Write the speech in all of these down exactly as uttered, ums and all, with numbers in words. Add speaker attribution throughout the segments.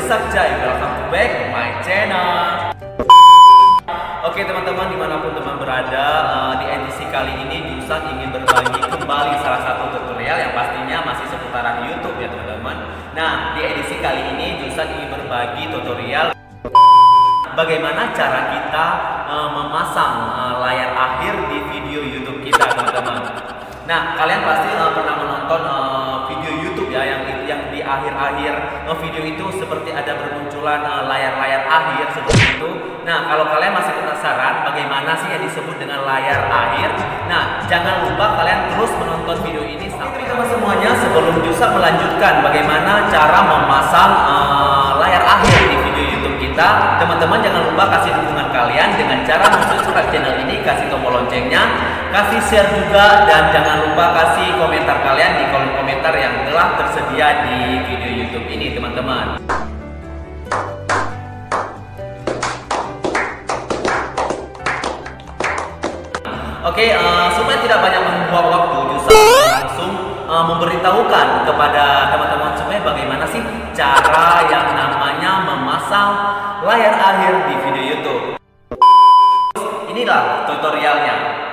Speaker 1: Sakjai, welcome to back my channel. Oke teman-teman, dimanapun teman berada, uh, di edisi kali ini Jusak ingin berbagi kembali salah satu tutorial yang pastinya masih seputaran YouTube ya teman-teman. Nah, di edisi kali ini Jusak ingin berbagi tutorial bagaimana cara kita uh, memasang uh, layar akhir di video YouTube kita teman-teman. Nah, kalian pasti uh, pernah menonton uh, video YouTube ya yang yang di akhir-akhir uh, video itu seperti ada bermunculan layar-layar uh, akhir seperti itu. Nah, kalau kalian masih penasaran bagaimana sih yang disebut dengan layar akhir, nah jangan lupa kalian terus menonton video ini sampai teman semuanya. Sebelum Jusak melanjutkan bagaimana cara memasang uh, layar akhir di video YouTube kita, teman-teman jangan lupa kasih dukungan kalian dengan cara subscribe channel ini, kasih tombol loncengnya, kasih share juga, dan jangan lupa kasih komentar kalian di kolom komentar yang telah tersedia di video YouTube ini teman-teman. Oke, uh, supaya tidak banyak membuang waktu, Jusak langsung uh, memberitahukan kepada teman-teman supaya bagaimana sih cara yang namanya memasang layar akhir di video YouTube. Inilah tutorialnya.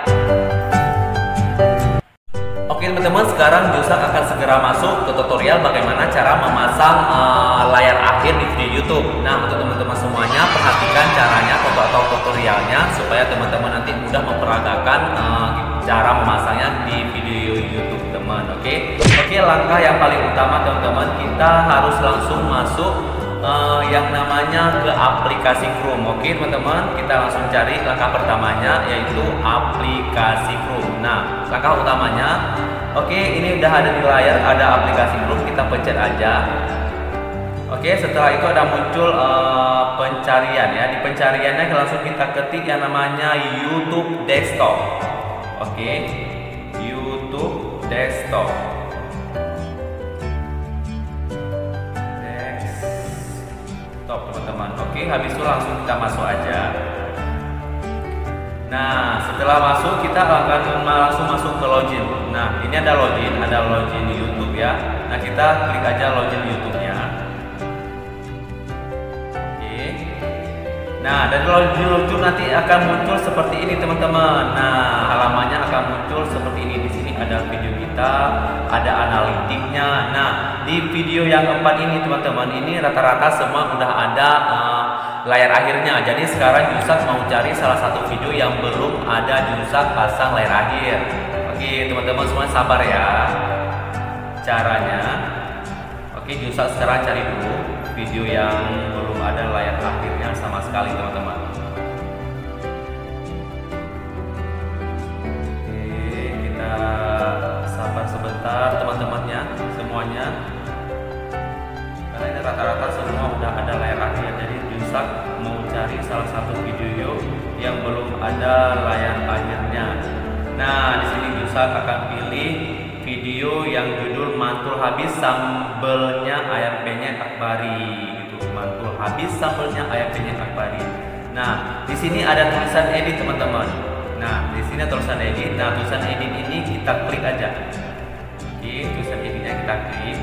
Speaker 1: Oke teman-teman, sekarang Jusak akan segera masuk ke tutorial bagaimana cara memasang uh, layar akhir di video YouTube. Nah, untuk teman-teman semuanya perhatikan caranya atau tutorialnya supaya teman-teman nanti mudah memperagakan uh, cara memasangnya di video YouTube teman. Oke, oke langkah yang paling utama teman-teman, kita harus langsung masuk uh, yang namanya ke aplikasi Chrome. Oke teman-teman, kita langsung cari langkah pertamanya yaitu aplikasi Chrome. Nah, langkah utamanya, oke ini udah ada di layar, ada aplikasi Chrome, kita pencet aja. Oke, setelah itu ada muncul uh, pencarian ya. Di pencariannya langsung kita ketik yang namanya YouTube Desktop. Oke, YouTube Desktop. Desktop teman-teman. Oke, habis itu langsung kita masuk aja. Nah, setelah masuk kita akan langsung masuk ke login. Nah, ini ada login, ada login YouTube ya. Nah, kita klik aja login YouTube-nya. Nah, dari login YouTube nanti akan muncul seperti ini teman-teman. Nah, halamannya akan muncul seperti ini. Di sini ada video kita, ada analitiknya. Nah, di video yang keempat ini teman-teman, ini rata-rata semua udah ada uh, layar akhirnya. Jadi sekarang Jusak mau cari salah satu video yang belum ada Jusak pasang layar akhir. Oke, teman-teman semua sabar ya. Caranya, oke Jusak sekarang cari dulu video yang belum ada layar akhirnya sama sekali teman-teman. Oke, kita sabar sebentar teman-temannya semuanya, karena ini rata-rata semua udah ada layar akhir. Jadi Jusak mau cari salah satu video yang belum ada layar akhirnya. Nah, di sini Jusak akan pilih video yang judul mantul habis sambelnya ayam penyet Akbari. Mantul habis sambelnya ayam penyet Akbari. Nah, di sini ada tulisan edit teman-teman. Nah, di sini tulisan edit. Nah, tulisan edit ini kita klik aja. Oke, tulisan editnya kita klik.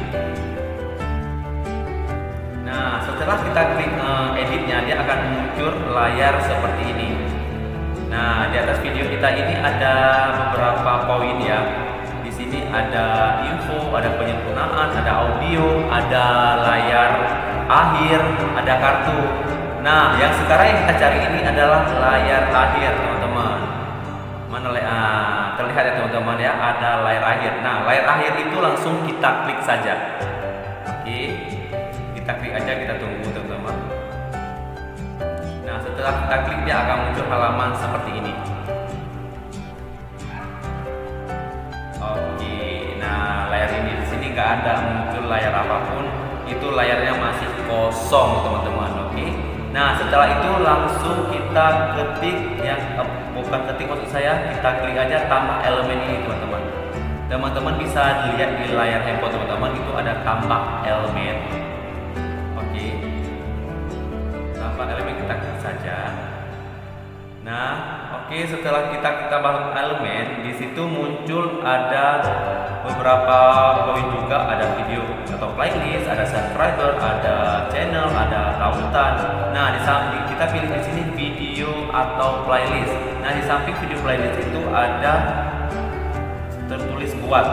Speaker 1: Nah, setelah kita klik uh, editnya, dia akan muncul layar seperti ini. Nah, di atas video kita ini ada beberapa poin ya. Di sini ada info, ada penyempurnaan, ada audio, ada layar akhir, ada kartu. Nah, yang sekarang yang kita cari ini adalah layar akhir teman-teman. Mana ah, terlihat ya teman-teman ya, ada layar akhir. Nah, layar akhir itu langsung kita klik saja. Oke, kita klik aja, kita tunggu teman-teman. Nah, setelah kita klik dia akan muncul halaman seperti ini. Oke, nah layar ini di sini nggak ada muncul layar apapun, itu layarnya masih kosong teman-teman. Oke, nah setelah itu langsung kita ketik yang eh, bukan ketik maksud saya, kita klik aja tambah elemen ini teman-teman. Teman-teman bisa lihat di layar handphone teman-teman itu ada tambah elemen. Oke, tambah elemen kita klik saja. Nah, oke setelah kita tambah elemen, di situ muncul ada beberapa beberapa poin juga, ada video atau playlist, ada subscriber, ada channel, ada tautan. Nah, di samping kita pilih di sini video atau playlist. Nah, di samping video playlist itu ada tertulis buat.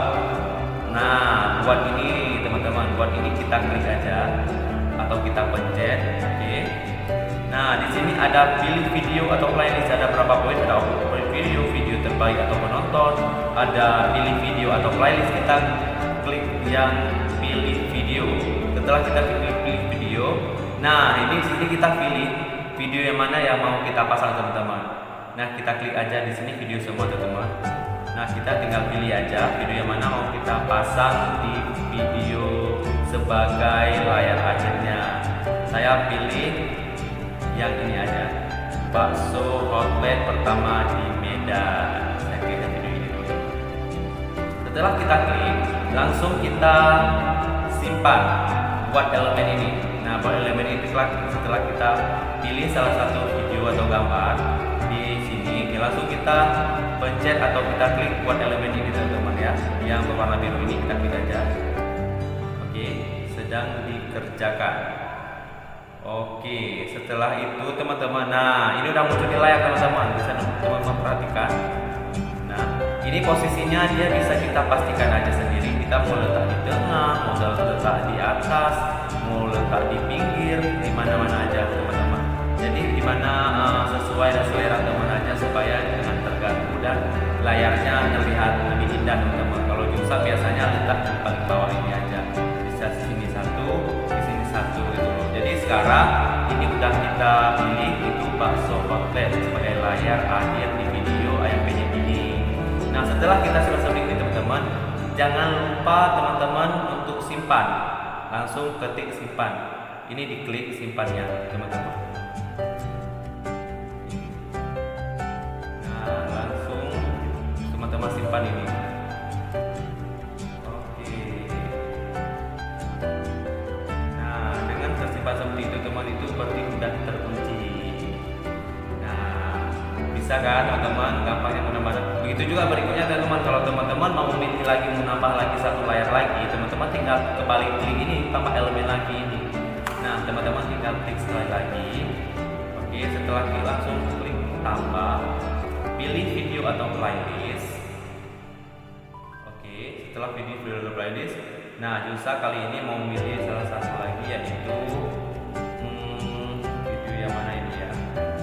Speaker 1: Nah, buat ini teman-teman, buat ini kita klik aja atau kita pencet. Oke. Nah, di sini ada pilih video atau playlist, ada berapa poin, ada video, video terbaik atau penonton, ada pilih video atau playlist. Kita klik yang pilih video. Setelah kita pilih, pilih video, nah ini di sini kita pilih video yang mana yang mau kita pasang teman-teman. Nah, kita klik aja di sini video semua teman-teman. Nah, kita tinggal pilih aja video yang mana mau kita pasang di video sebagai layar akhirnya. Saya pilih yang ini aja, bakso outlet pertama di Medan. Saya klik video ini dulu. Setelah kita klik, langsung kita simpan buat elemen ini. Nah, buat elemen ini setelah kita pilih salah satu video atau gambar di sini, langsung kita pencet atau kita klik buat elemen ini teman-teman ya, yang berwarna biru ini kita klik aja. Oke, sedang dikerjakan. Oke, setelah itu teman-teman, nah ini udah muncul di layar teman-teman, bisa teman-teman perhatikan. Nah, ini posisinya dia bisa kita pastikan aja sendiri. Kita mau letak di tengah, mau letak di atas, mau letak di pinggir, di mana-mana aja teman-teman. Jadi di mana uh, sesuai dan selera teman aja supaya jangan terganggu dan layarnya terlihat lebih indah teman-teman. Kalau Jusa biasanya letak di paling bawah ini aja, bisa sini satu, di sini satu gitu loh. Jadi sekarang ini udah kita pilih itu bakso outlet sebagai layar akhir di video ayam penyet ini. Nah, setelah kita sudah seperti ini teman-teman, jangan lupa teman-teman untuk simpan. Langsung ketik simpan. Ini diklik simpannya teman-teman. Nah, langsung teman-teman simpan ini. Seperti itu teman, itu berarti sudah terkunci. Nah, bisa kan teman-teman, gampangnya menambah. Begitu juga berikutnya teman-teman, kalau teman-teman mau memilih lagi, menambah lagi satu layar lagi, teman-teman tinggal kembali klik ini, tambah elemen lagi ini. Nah, teman-teman tinggal klik sekali lagi. Oke, setelah klik langsung klik tambah, pilih video atau playlist. Oke, setelah video video atau playlist, nah Jusa kali ini mau memilih salah satu lagi, yaitu hmm, video yang mana ini ya.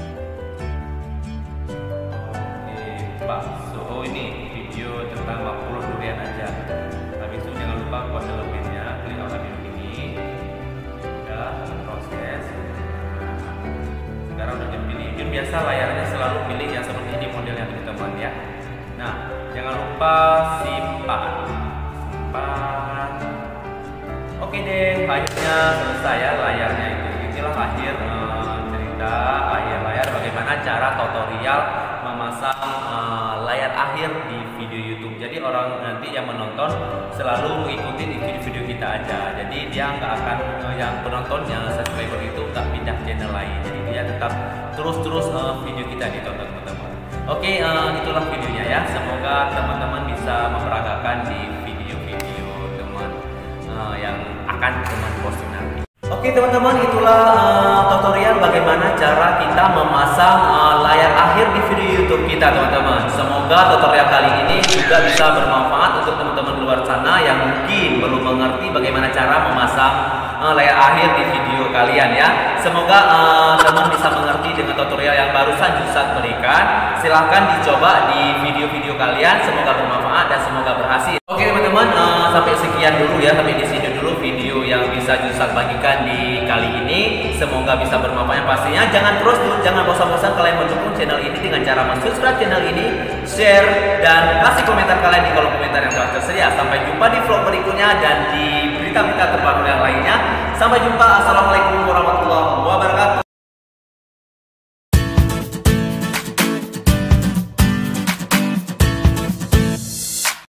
Speaker 1: Oke, bakso. Oh, ini video tentang lima puluh durian aja. Habis itu jangan lupa buat elemennya, klik warna biru ini. Udah proses. Sekarang udah dipilih. Jun biasa layarnya selalu pilih yang seperti ini modelnya teman-teman ya. Nah, jangan lupa simpan. Simpan. Oke deh, akhirnya selesai ya layarnya itu. Inilah akhir uh, cerita akhir layar, bagaimana cara tutorial memasang uh, layar akhir di video YouTube. Jadi orang nanti yang menonton selalu mengikuti di video-video kita aja. Jadi dia nggak akan uh, yang penonton yang subscriber itu nggak pindah channel lain. Jadi dia tetap terus-terus uh, video kita ditonton teman-teman. Oke, uh, itulah videonya ya. Semoga teman-teman bisa memperagakan di video-video teman uh, yang akan teman posting nanti. Oke teman-teman, itulah uh, tutorial bagaimana cara kita memasang uh, layar akhir di video YouTube kita teman-teman. Semoga tutorial kali ini juga bisa bermanfaat untuk teman-teman luar sana yang mungkin belum mengerti bagaimana cara memasang uh, layar akhir di video kalian ya. Semoga uh, teman bisa mengerti dengan tutorial yang barusan Jusat berikan. Silahkan dicoba di video-video kalian. Semoga bermanfaat dan semoga berhasil. Oke teman-teman, uh, sampai sekian dulu ya, sampai di sini dulu video yang bisa Jusat bagikan di kali ini. Semoga bisa bermanfaat pastinya. Jangan terus tuh, jangan bosan-bosan kalian mendukung channel ini dengan cara subscribe channel ini, share, dan kasih komentar kalian di kolom komentar yang telah tersedia. Sampai jumpa di vlog berikutnya dan di berita-berita terbaru yang lainnya. Sampai jumpa. Assalamualaikum warahmatullahi wabarakatuh.